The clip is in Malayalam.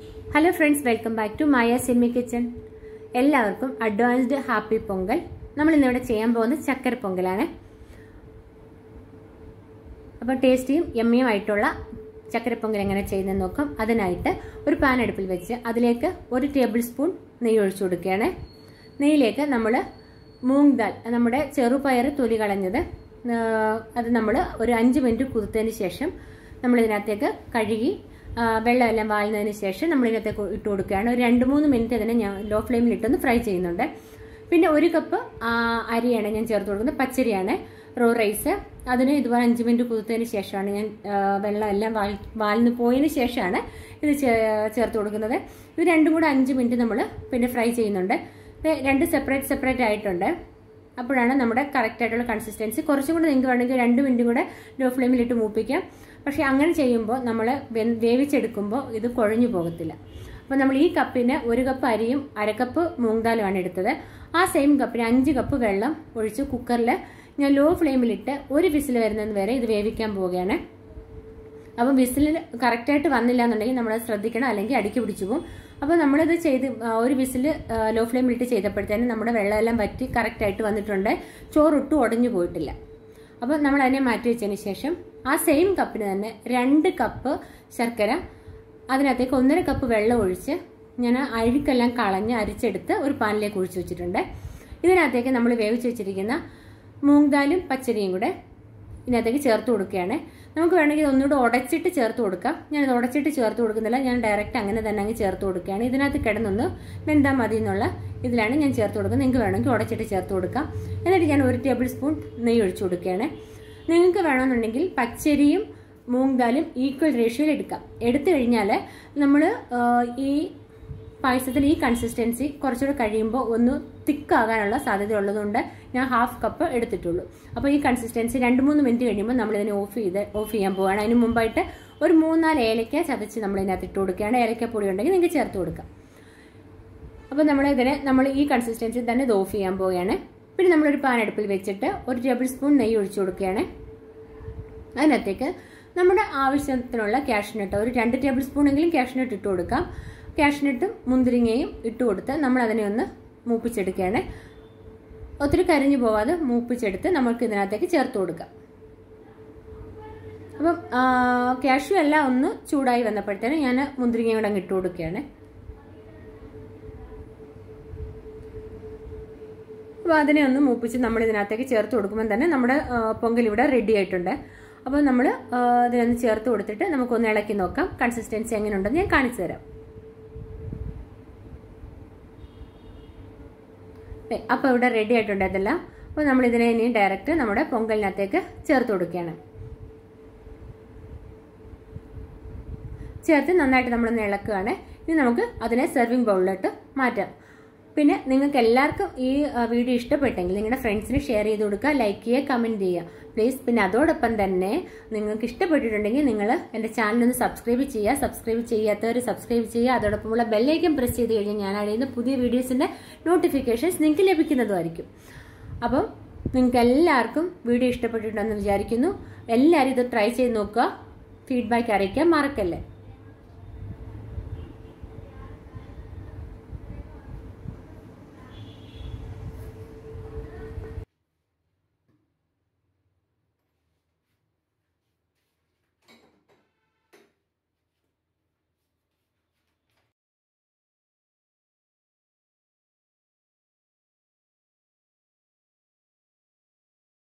Hello friends, welcome back to mayastastykitchen. എല്ലാവർക്കും അഡ്വാൻസ്ഡ് ഹാപ്പി പൊങ്കൽ. നമ്മൾ ഇന്ന് ഇവിടെ ചെയ്യാൻ പോകുന്നത് ചക്കര പൊങ്കലാണ്. അപ്പോൾ ടേസ്റ്റിയും യമ്മിയും ആയിട്ടുള്ള ചക്കര പൊങ്കൽ എങ്ങനെ ചെയ്യുന്നതെന്ന് നോക്കാം. അതിനായിട്ട് ഒരു പാൻ അടുപ്പിൽ വെച്ച് അതിലേക്ക് 1 ടേബിൾ സ്പൂൺ നെയ്യ് ഒഴിച്ചു കൊടുക്കുകയാണ്. നെയ്യിലേക്ക് നമ്മൾ മൂങ് ദാൽ, നമ്മുടെ ചെറുപയർ തൊലി കളഞ്ഞത്, അത് നമ്മൾ ഒരു 5 മിനിറ്റ് കുതിർത്തതിന് ശേഷം നമ്മൾ ഇതിനകത്തേക്ക് കഴുകി വെള്ളമെല്ലാം വാഴുന്നതിന് ശേഷം നമ്മൾ ഇതിനകത്തേക്ക് ഇട്ട് കൊടുക്കുകയാണ്. ഒരു 2-3 മിനിറ്റ് അതിനെ ഞാൻ ലോ ഫ്ലെയിമിൽ ഇട്ടൊന്ന് ഫ്രൈ ചെയ്യുന്നുണ്ട്. പിന്നെ 1 കപ്പ് അരിയാണ് ഞാൻ ചേർത്ത് കൊടുക്കുന്നത്, പച്ചരിയാണ്, റോ റൈസ്. അതിന് ഇതുപോലെ 5 മിനിറ്റ് കുതിർത്തതിന് ശേഷമാണ് ഞാൻ വെള്ളമെല്ലാം വാഴ്ന്നു പോയതിന് ശേഷമാണ് ഇത് ചേർത്ത് കൊടുക്കുന്നത്. ഇത് രണ്ടും കൂടെ 5 മിനിറ്റ് നമ്മൾ പിന്നെ ഫ്രൈ ചെയ്യുന്നുണ്ട്. രണ്ട് സെപ്പറേറ്റ് ആയിട്ടുണ്ട്. അപ്പോഴാണ് നമ്മുടെ കറക്റ്റ് ആയിട്ടുള്ള കൺസിസ്റ്റൻസി. കുറച്ചും കൂടെ നിങ്ങൾക്ക് വേണമെങ്കിൽ 2 മിനിറ്റും കൂടെ ലോ ഫ്ലെയിമിൽ ഇട്ട് മൂപ്പിക്കാം. പക്ഷെ അങ്ങനെ ചെയ്യുമ്പോൾ നമ്മൾ വേവിച്ചെടുക്കുമ്പോൾ ഇത് കുഴഞ്ഞു പോകത്തില്ല. അപ്പോൾ നമ്മൾ ഈ കപ്പിന് 1 കപ്പ് അരിയും 1/2 കപ്പ് മൂങ് ദാലുമാണ് എടുത്തത്. ആ സെയിം കപ്പിന് 5 കപ്പ് വെള്ളം ഒഴിച്ച് കുക്കറിൽ ഞാൻ ലോ ഫ്ലെയിമിലിട്ട് 1 വിസിൽ വരുന്നത് വരെ ഇത് വേവിക്കാൻ പോവുകയാണ്. അപ്പം വിസിൽ കറക്റ്റായിട്ട് വന്നില്ല എന്നുണ്ടെങ്കിൽ നമ്മൾ ശ്രദ്ധിക്കണം, അല്ലെങ്കിൽ അടിക്ക് പിടിച്ചു പോകും. അപ്പോൾ നമ്മളിത് ചെയ്ത് 1 വിസിൽ ലോ ഫ്ലെയിമിലിട്ട് ചെയ്തപ്പോഴത്തേനും നമ്മുടെ വെള്ളമെല്ലാം വറ്റി കറക്റ്റായിട്ട് വന്നിട്ടുണ്ട്. ചോറൊട്ടും ഉടഞ്ഞു പോയിട്ടില്ല. അപ്പോൾ നമ്മൾ അതിനെ മാറ്റി വെച്ചതിന് ശേഷം ആ സെയിം കപ്പിന് തന്നെ 2 കപ്പ് ശർക്കര, അതിനകത്തേക്ക് 1.5 കപ്പ് വെള്ളം ഒഴിച്ച് ഞാൻ അഴുക്കെല്ലാം കളഞ്ഞ് അരിച്ചെടുത്ത് ഒരു പാനിലേക്ക് ഒഴിച്ചു വെച്ചിട്ടുണ്ട്. ഇതിനകത്തേക്ക് നമ്മൾ വേവിച്ച് വെച്ചിരിക്കുന്ന മൂങ് ദാലും പച്ചരിയും കൂടെ ഇതിനകത്തേക്ക് ചേർത്ത് കൊടുക്കുകയാണ്. നമുക്ക് വേണമെങ്കിൽ ഒന്നുകൂടെ ഉടച്ചിട്ട് ചേർത്ത് കൊടുക്കാം. ഞാനത് ഉടച്ചിട്ട് ചേർത്ത് കൊടുക്കുന്നില്ല, ഞാൻ ഡയറക്റ്റ് അങ്ങനെ തന്നെ അങ്ങ് ചേർത്ത് കൊടുക്കുകയാണ്. ഇതിനകത്ത് കിടന്നൊന്ന് വെന്താൽ മതി എന്നുള്ള ഇതിലാണ് ഞാൻ ചേർത്ത് കൊടുക്കുന്നത്. നിങ്ങൾക്ക് വേണമെങ്കിൽ ഉടച്ചിട്ട് ചേർത്ത് കൊടുക്കാം. എന്നിട്ട് ഞാൻ 1 ടേബിൾ സ്പൂൺ നെയ്യ് ഒഴിച്ചു കൊടുക്കുകയാണ്. നിങ്ങൾക്ക് വേണമെന്നുണ്ടെങ്കിൽ പച്ചരിയും മൂങ് ദാലും ഈക്വൽ റേഷ്യോയിൽ എടുക്കാം. എടുത്തു കഴിഞ്ഞാൽ നമ്മൾ ഈ പായസത്തിന് ഈ കൺസിസ്റ്റൻസി കുറച്ചുകൂടെ കഴിയുമ്പോൾ ഒന്ന് തിക്കാകാനുള്ള സാധ്യത ഉള്ളതുകൊണ്ട് ഞാൻ 1/2 കപ്പ് എടുത്തിട്ടുള്ളൂ. അപ്പോൾ ഈ കൺസിസ്റ്റൻസി 2-3 മിനിറ്റ് കഴിയുമ്പോൾ നമ്മളിതിനെ ഓഫ് ചെയ്യാൻ പോവുകയാണ്. അതിന് മുമ്പായിട്ട് ഒരു 3-4 ഏലക്ക ചതച്ച് നമ്മൾ ഇതിനകത്ത് ഇട്ട് കൊടുക്കുകയാണ്. ഏലക്കപ്പൊടി ഉണ്ടെങ്കിൽ നിങ്ങൾക്ക് ചേർത്ത് കൊടുക്കാം. അപ്പോൾ നമ്മൾ ഈ കൺസിസ്റ്റൻസി തന്നെ ഇത് ഓഫ് ചെയ്യാൻ പോവുകയാണ്. പിന്നെ നമ്മളൊരു പാൻ അടുപ്പിൽ വെച്ചിട്ട് 1 ടേബിൾ സ്പൂൺ നെയ്യ് ഒഴിച്ചു കൊടുക്കുകയാണ്. അതിനകത്തേക്ക് നമ്മുടെ ആവശ്യത്തിനുള്ള കാഷ്നട്ട്, ഒരു 2 ടേബിൾ സ്പൂണെങ്കിലും കാഷ്നട്ട് ഇട്ട് കൊടുക്കാം. കാഷ്നട്ടും മുന്തിരിങ്ങയും ഇട്ട് കൊടുത്ത് നമ്മൾ അതിനെ ഒന്ന് മൂപ്പിച്ചെടുക്കുകയാണ്. ഒത്തിരി കരിഞ്ഞു പോവാതെ മൂപ്പിച്ചെടുത്ത് നമുക്ക് ഇതിനകത്തേക്ക് ചേർത്ത് കൊടുക്കാം. അപ്പം കാഷ്യൂ എല്ലാം ഒന്ന് ചൂടായി വന്നപ്പോഴത്തേനും ഞാൻ മുന്തിരിങ്ങയും കൂടെ അങ്ങ് ഇട്ട് കൊടുക്കുകയാണ്. അപ്പോൾ അതിനെ ഒന്ന് മൂപ്പിച്ച് നമ്മൾ ഇതിനകത്തേക്ക് ചേർത്ത് കൊടുക്കുമ്പോൾ തന്നെ നമ്മുടെ പൊങ്കൽ ഇവിടെ റെഡി ആയിട്ടുണ്ട്. അപ്പോൾ നമ്മൾ ഇതിനൊന്ന് ചേർത്ത് കൊടുത്തിട്ട് നമുക്കൊന്ന് ഇളക്കി നോക്കാം കൺസിസ്റ്റൻസി എങ്ങനെയുണ്ടെന്ന് ഞാൻ കാണിച്ചു തരാം. അപ്പോൾ ഇവിടെ റെഡി ആയിട്ടുണ്ട് ഇതെല്ലാം. അപ്പോൾ നമ്മൾ ഇതിനെ ഇനി ഡയറക്റ്റ് നമ്മുടെ പൊങ്കലിനകത്തേക്ക് ചേർത്ത് കൊടുക്കുകയാണ്. ചേർത്ത് നന്നായിട്ട് നമ്മളൊന്ന് ഇളക്കുകയാണ്. ഇനി നമുക്ക് അതിനെ സെർവിങ് ബൗളിലോട്ട് മാറ്റാം. പിന്നെ നിങ്ങൾക്ക് എല്ലാവർക്കും ഈ വീഡിയോ ഇഷ്ടപ്പെട്ടെങ്കിൽ നിങ്ങളുടെ ഫ്രണ്ട്സിന് ഷെയർ ചെയ്ത് കൊടുക്കുക, ലൈക്ക് ചെയ്യുക, കമൻറ്റ് ചെയ്യുക പ്ലീസ്. പിന്നെ അതോടൊപ്പം തന്നെ നിങ്ങൾക്ക് ഇഷ്ടപ്പെട്ടിട്ടുണ്ടെങ്കിൽ നിങ്ങൾ എൻ്റെ ചാനലൊന്ന് സബ്സ്ക്രൈബ് ചെയ്യുക. സബ്സ്ക്രൈബ് ചെയ്യാത്തവർ സബ്സ്ക്രൈബ് ചെയ്യുക. അതോടൊപ്പമുള്ള ബെല്ലൈക്കൻ പ്രസ് ചെയ്ത് കഴിഞ്ഞാൽ ഞാൻ അറിയുന്ന പുതിയ വീഡിയോസിൻ്റെ നോട്ടിഫിക്കേഷൻസ് നിങ്ങൾക്ക് ലഭിക്കുന്നതുമായിരിക്കും. അപ്പം നിങ്ങൾക്ക് എല്ലാവർക്കും വീഡിയോ ഇഷ്ടപ്പെട്ടിട്ടുണ്ടെന്ന് വിചാരിക്കുന്നു. എല്ലാവരും ഇത് ട്രൈ ചെയ്ത് നോക്കുക, ഫീഡ്ബാക്ക് അറിയിക്കാൻ മറക്കല്ലേ.